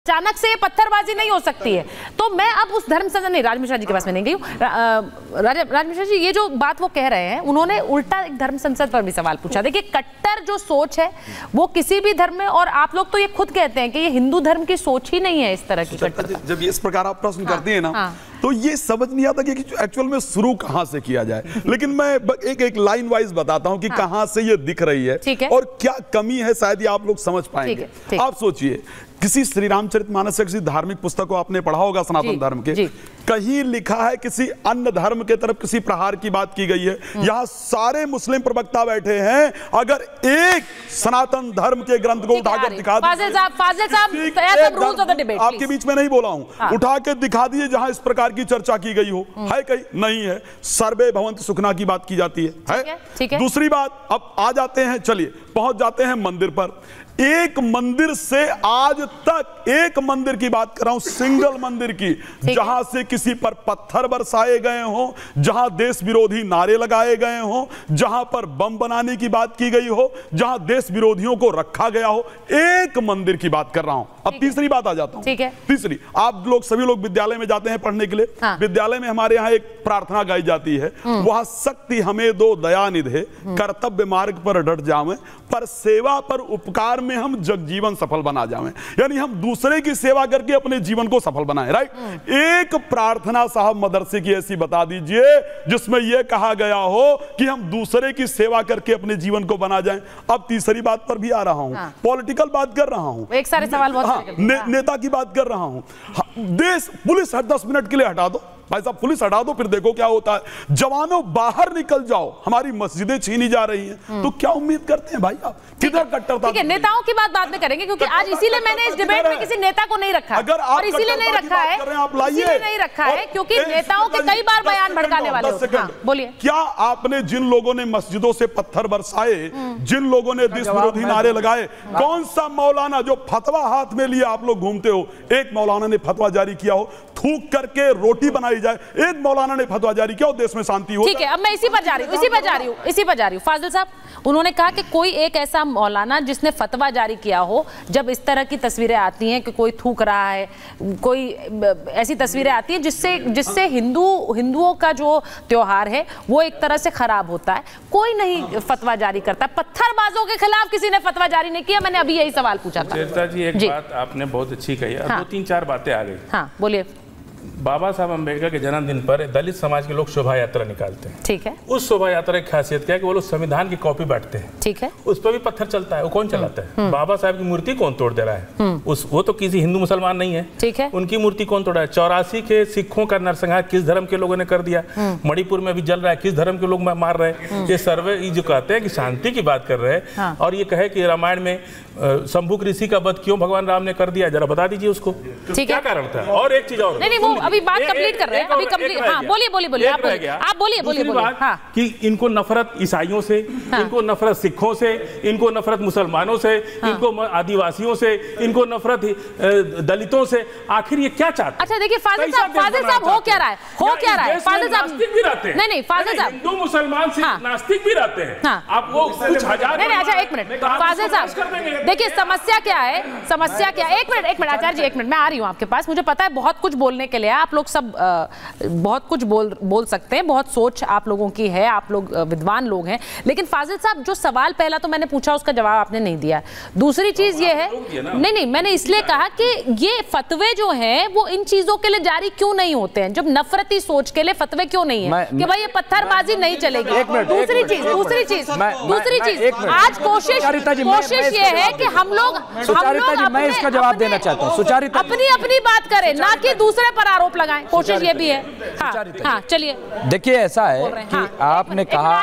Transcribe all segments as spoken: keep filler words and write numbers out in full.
अचानक से पत्थरबाजी नहीं हो सकती है। तो मैं अब उस धर्म संसद नहीं, राज मिश्रा जी के पास में नहीं गई हूँ। राज, राज मिश्रा जी, ये जो बात वो कह रहे हैं, उन्होंने उल्टा एक धर्म संसद पर भी सवाल पूछा। देखिए, कट्टर जो सोच है वो किसी भी धर्म में, और आप लोग तो ये खुद कहते हैं कि ये हिंदू धर्म की सोच ही नहीं है इस तरह की कट्टर। जब इस प्रकार आप प्रश्न हाँ, करती है ना, हाँ। तो ये समझ नहीं आता कि एक्चुअल में शुरू कहां से किया जाए। लेकिन मैं एक एक लाइन वाइज बताता हूं कि हाँ। कहां से ये दिख रही है, है और क्या कमी है, शायद ये आप लोग समझ पाएंगे। आप सोचिए, किसी श्री रामचरितमानस से किसी धार्मिक पुस्तक को आपने पढ़ा होगा सनातन धर्म के, कहीं लिखा है किसी अन्य धर्म के तरफ किसी प्रहार की बात की गई है? यहाँ सारे मुस्लिम प्रवक्ता बैठे हैं, अगर एक सनातन धर्म के ग्रंथ को उठाकर दिखा दीजिए, आपके बीच में नहीं बोला हूं, हाँ। उठा के दिखा दीजिए जहां इस प्रकार की चर्चा की गई हो, है कहीं? नहीं है। सर्वे भवन्तु सुखना की बात की जाती है, है? है? दूसरी बात, अब आ जाते हैं, चलिए पहुंच जाते हैं मंदिर पर। एक मंदिर से आज तक, एक मंदिर की बात कर रहा हूं, सिंगल मंदिर की, जहां से किसी पर पत्थर बरसाए गए हों, जहां देश विरोधी नारे लगाए गए हों, जहां पर बम बनाने की बात की गई हो, जहां देश विरोधियों को रखा गया हो, एक मंदिर की बात कर रहा हूं। अब तीसरी बात आ जाता हूं। ठीक है। तीसरी, आप लोग सभी लोग विद्यालय में जाते हैं पढ़ने के लिए, हाँ। विद्यालय में हमारे यहाँ एक प्रार्थना गाई जाती है, वह शक्ति हमें दो दया निधे, कर्तव्य मार्ग पर डट जावे, पर सेवा पर उपकार में हम जगजीवन सफल बना जाएं। यानी हम दूसरे की सेवा करके अपने जीवन को सफल बनाएं। राइट। एक प्रार्थना साहब मदरसे की ऐसी बता दीजिए जिसमें यह कहा गया हो कि हम दूसरे की सेवा करके अपने जीवन को बना जाएं। अब तीसरी बात पर भी आ रहा हूं, हाँ। पॉलिटिकल बात कर रहा हूं, एक सारे सवाल बहुत हाँ, ने, हाँ। नेता की बात कर रहा हूं। देश पुलिस हर दस मिनट के लिए हटा दो, भाई साहब पुलिस हटा दो, फिर देखो क्या होता है। जवानों बाहर निकल जाओ, हमारी मस्जिदें छीनी जा रही हैं, तो क्या उम्मीद करते हैं भाई आप? किधर कट्टरता? ठीक है, नेताओं की बात बाद में करेंगे, क्योंकि आज इसीलिए मैंने इस डिबेट में किसी नेता को नहीं रखा, अगर और इसीलिए नहीं रखा है, इसीलिए नहीं रखा है क्योंकि नेताओं के कई बार बयान भड़काने वाले होते हैं। बोलिए, क्या आपने जिन लोगों ने मस्जिदों से पत्थर बरसाए, जिन लोगों ने देश विरोधी नारे लगाए, कौन सा मौलाना जो फतवा हाथ में लिए आप लोग घूमते हो, एक मौलाना ने फतवा जारी किया हो थूक करके रोटी बनाई जाए, एक मौलाना ने फतवा जारी किया हो देश में शांति हो? ठीक है, अब मैं इसी पर जा रही हूँ, इसी पर जा रही हूँ, इसी पर जा रही हूँ। फाजिल साहब, उन्होंने कहा कि कोई एक ऐसा मौलाना जिसने फतवा जारी किया हो, जब इस तरह की तस्वीरें आती हैं कि कोई थूक रहा है, कोई ऐसी तस्वीरें आती हैं जिससे जिससे हिंदू हिंदुओं का जो त्योहार है वो एक तरह से खराब होता है, कोई नहीं फतवा जारी करता। पत्थरबाजों के खिलाफ किसी ने फतवा जारी नहीं किया। मैंने अभी यही सवाल पूछा था जी। एक बात आपने बहुत अच्छी कही, हाँ। दो तीन चार बातें आ गई। हाँ, बोलिए। बाबा साहब अम्बेडकर के जन्मदिन पर दलित समाज के लोग शोभा यात्रा निकालते हैं। ठीक है। उस शोभा यात्रा की खासियत क्या है कि वो लोग संविधान की कॉपी बांटते हैं। ठीक है। उस पर भी पत्थर चलता है, वो कौन चलाता है? बाबा साहब की मूर्ति कौन तोड़ दे रहा है? उस वो तो किसी हिंदू मुसलमान नहीं है। ठीक है। उनकी मूर्ति कौन तोड़ा है? चौरासी के सिखों का नरसंहार किस धर्म के लोगों ने कर दिया? मणिपुर में भी जल रहा है, किस धर्म के लोग मार रहे हैं? ये सर्वे जो कहते हैं कि शांति की बात कर रहे हैं, और ये कहे कि रामायण में शंभुक ऋषि का वध क्यों भगवान राम ने कर दिया, जरा बता दीजिए उसको, क्या कारण था? और एक चीज और, नहीं नहीं वो अभी बात कंप्लीट कर रहे हैं, अभी कंप्लीट। हाँ, बोलिए बोलिए बोलिए, आप बोलिए, आप बोलिए बोलिए बोलिए। हाँ, कि इनको नफरत ईसाइयों से, हाँ। इनको नफरत सिखों से, इनको नफरत मुसलमानों से, हाँ। इनको आदिवासियों से, इनको नफरत दलितों से, आखिर ये क्या चाहते हैं? अच्छा देखिए फाजिल साहब, फाजिल साहब हो क्या रहा है, हो क्या रहा है? फाजिल साहब नास्तिक भी रहते हैं। नहीं नहीं फाजिल साहब, हिंदू मुसलमान से नास्तिक भी रहते हैं। आप वो कुछ हजार, नहीं अच्छा एक मिनट फाजिल साहब, देखिए समस्या क्या है, समस्या क्या है? एक मिनट एक मिनट आचार्य जी, एक मिनट, मैं आ रही हूँ आपके पास। मुझे पता है बहुत कुछ बोलने के लिए आप लोग सब आ, बहुत कुछ बोल बोल सकते हैं, बहुत सोच आप लोगों की है, आप लोग विद्वान लोग हैं, लेकिन फाजिल साहब जो सवाल पहला तो मैंने पूछा उसका जवाब आपने नहीं दिया। दूसरी चीज ये है, नहीं नहीं मैंने इसलिए कहा कि ये फतवे जो हैं वो इन चीजों के लिए जारी क्यों नहीं होते हैं, जब नफरती सोच के लिए फतवे क्यों नहीं है कि भाई ये पत्थरबाजी नहीं चलेगी? दूसरी चीज दूसरी चीज दूसरी चीज आज कोशिश कोशिश ये है कि हम लोग हम लोग मैं इसका जवाब देना चाहता हूँ, सुचारिता अपनी अपनी बात करें, ना कि दूसरे पर आरोप लगाएं, कोशिश ये भी है। हाँ, हाँ, चलिए। देखिए ऐसा है कि हाँ, आपने कहा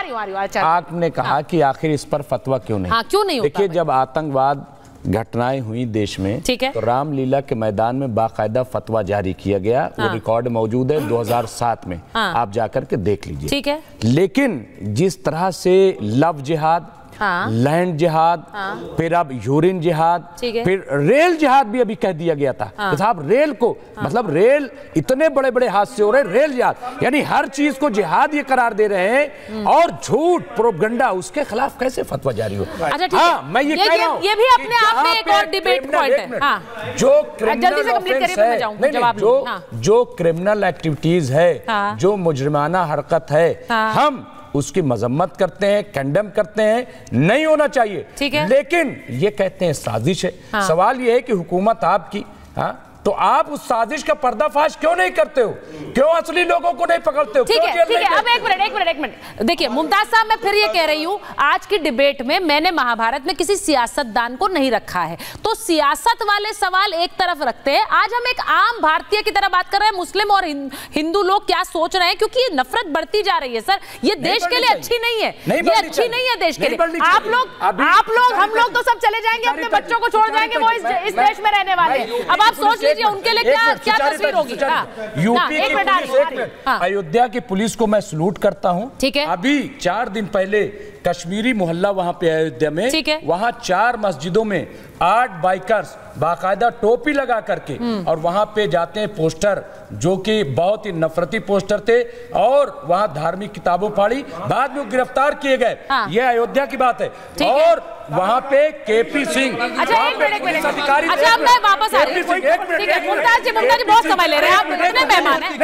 आपने कहा हाँ, कि आखिर इस पर फतवा क्यों नहीं? हाँ, क्यों नहीं? देखिए जब आतंकवाद घटनाएं हुई देश में, तो रामलीला के मैदान में बाकायदा फतवा जारी किया गया। हाँ। वो रिकॉर्ड मौजूद है दो हज़ार सात में। हाँ। आप जाकर के देख लीजिए। ठीक है। लेकिन जिस तरह से लव जिहाद हाँ। लैंड जिहाद, हाँ। फिर अब यूरिन जिहाद, फिर रेल जिहाद भी अभी कह दिया गया था। हाँ। तो साहब रेल को, हाँ। मतलब रेल, इतने बड़े बड़े हादसे हो रहे, रेल जिहाद, यानी हर चीज को जिहाद ये करार दे रहे हैं, और झूठ प्रोपगंडा, उसके खिलाफ कैसे फतवा जारी हो? अच्छा, हाँ, मैं ये, ये कह रहा हूं, ये भी अपने आप में एक और डिबेट पॉइंट है। हाँ। जो क्रिमिनल ऑफेंस है, नहीं, नहीं, जो हाँ। जो क्रिमिनल एक्टिविटीज है, हाँ। जो मुजरिमाना हरकत है, हाँ। हम उसकी मजम्मत करते हैं, कंडेम करते हैं, नहीं होना चाहिए, ठीक है। लेकिन ये कहते हैं साजिश है। हाँ। सवाल ये है कि हुकूमत आपकी, हाँ, तो आप उस साजिश का पर्दाफाश क्यों नहीं करते हो? क्यों असली लोगों को नहीं पकड़ते हो? ठीक है, ठीक है। अब एक मिनट एक मिनट एक मिनट देखिए मुमताज साहब, मैं फिर ये कह रही हूँ, आज की डिबेट में मैंने महाभारत में किसी सियासतदान को नहीं रखा है, तो सियासत वाले सवाल एक तरफ रखते हैं। आज हम एक आम भारतीय की तरह बात कर रहे हैं, मुस्लिम और हिंदू लोग क्या सोच रहे हैं, क्योंकि ये नफरत बढ़ती जा रही है सर, ये देश के लिए अच्छी नहीं है, ये अच्छी नहीं है देश के लिए। आप लोग आप लोग हम लोग तो सब चले जाएंगे, अपने बच्चों को छोड़ जाएंगे, वो इस देश में रहने वाले। अब आप सोच लीजिए उनके लिए क्या क्या तस्वीर होगी। यूपी की पुलिस, अयोध्या की पुलिस को मैं सलूट करता हूं। ठीक है। अभी चार दिन पहले कश्मीरी मोहल्ला वहां पे अयोध्या में, ठीक है, वहां चार मस्जिदों में आठ बाइकर्स बाकायदा टोपी लगा करके और वहां पे जाते हैं, पोस्टर जो कि बहुत ही नफरती पोस्टर थे, और वहां धार्मिक किताबों फाड़ी, बाद में गिरफ्तार किए गए। हाँ। ये अयोध्या की बात है। और वहां पे केपी सिंह, अच्छा एक मिनट एक मिनट अच्छा मैं वापस आ रही हूं, ठीक है। मुमताज जी मुमताज जी बहुत समय ले रहे हैं, आप कितने मेहमान हैं?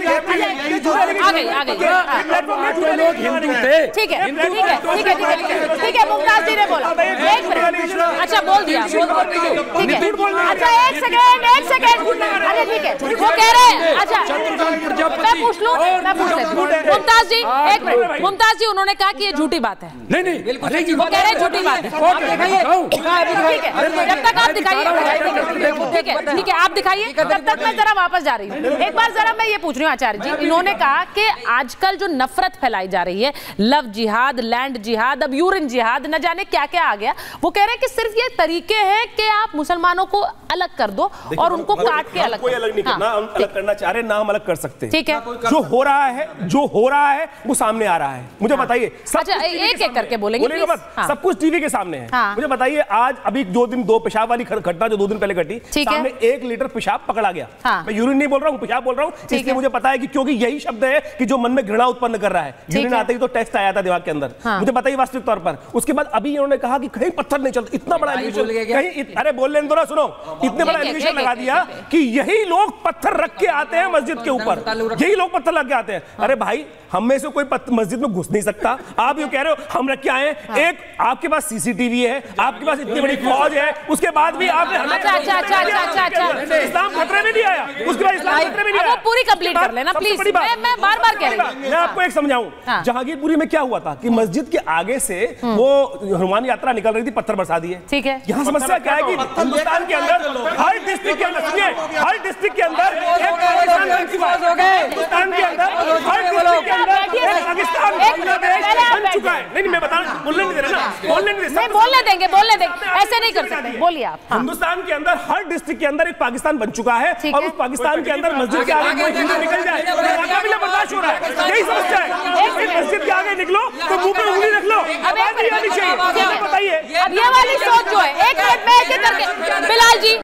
आ गई आ गई लोग हिंदू थे, ठीक है ठीक है ठीक है ठीक है। मुमताज जी ने बोला, एक मिनट, अच्छा बोल दिया, ठीक है। अच्छा एक सेकेंड एक सेकेंड अरे ठीक है, वो कह रहे हैं, अच्छा मैं पूछ लूं मैं पूछ लेती हूं। मुमताज जी एक मिनट, मुमताज जी उन्होंने कहा कि ये झूठी बात है। नहीं नहीं वो कह रहे हैं झूठी बात है, ठीक है। जब तक आप दिखाइए, ठीक है ठीक है आप दिखाइए, तब तक मैं जरा वापस जा रही हूँ। एक बार जरा मैं ये पूछ रही हूँ आचार्य जी, इन्होंने कहा कि आजकल जो नफरत फैलाई जा रही है, लव जिहाद, लैंड जिहाद, अब यूरिन जिहाद, न जाने क्या क्या आ गया, वो कह रहे हैं कि सिर्फ ये तरीके हैं कि आप मुसलमानों को अलग कर दो और उनको काट के अलग, कोई अलग नहीं करना, हम अलग करना चाह रहे, ना हम अलग कर सकते, ठीक है। जो हो रहा है जो हो रहा है वो सामने आ रहा है, मुझे बताइए। अच्छा एक एक करके बोलेंगे, सब कुछ टीवी के सामने है। मुझे बताइए, आज अभी दो दिन दो पेशाब वाली घटना जो दो दिन पहले घटी, सामने एक लीटर पेशाब पकड़ा गया। मैं यूरिन नहीं बोल रहा हूँ, पेशाब बोल रहा हूँ, इसलिए मुझे पता है कि क्योंकि यही शब्द है कि जो मन में घृणा उत्पन्न कर रहा है। यूरिन आते ही तो टेस्ट आया था दिमाग के अंदर, मुझे बताइए वास्तविक तौर पर। उसके बाद अभी इन्होंने कहा कि कहीं पत्थर नहीं चलता, इतना बड़ा एलिगेशन कहीं, अरे बोल लेने दो ना, सुनो, इतने बड़ा एलिगेशन लगा दिया कि यही लोग पत्थर रख के आते हैं मस्जिद के ऊपर, यही लोग पत्थर लग के आते हैं। अरे भाई, हम में से कोई मस्जिद में घुस नहीं सकता, आप ये कह रहे हो हम रख के आए। एक आपके पास सीसीटीवी है, आपके पास इतनी बड़ी फौज है, उसके बाद भी आपने इस्लाम खतरे में नहीं आया, उसके बाद इस्लाम खतरे में नहीं आया। पूरी कंप्लीट कर लेना प्लीज, मैं बार बार कह रही हूं। मैं आपको एक समझाऊं, जहांगीरपुरी में क्या हुआ था कि मस्जिद के आगे से वो हनुमान यात्रा निकल रही थी, पत्थर बरसा दिए, ठीक है। यहाँ समस्या क्या है कि हिंदुस्तान के अंदर हर डिस्ट्रिक्ट के अंदर, सुनिए, हर डिस्ट्रिक्ट के अंदर एक पाकिस्तान बन चुका है, हिंदुस्तान के अंदर हर डिस्ट्रिक्ट के अंदर पाकिस्तान बन चुका है। नहीं मैं बता रहा हूं, बोलने नहीं दे रहा ना, बोलने नहीं दे, बोलने देंगे बोलने देंगे, ऐसे नहीं कर सकते, बोलिए आप। हिंदुस्तान के अंदर हर डिस्ट्रिक्ट के अंदर एक पाकिस्तान बन चुका है, और उस पाकिस्तान के अंदर मस्जिद के आगे कोई हिंदू निकल जाए, मुकाबला बर्दाश्त हो रहा है, यही समस्या है। मस्जिद के आगे निकलो तो मुंह पे उंगली रख लो, आवाज नहीं आनी चाहिए, बताइए। अब ये वाली सोच जो है, एक मिनट में एक एक करके, बिलाल जी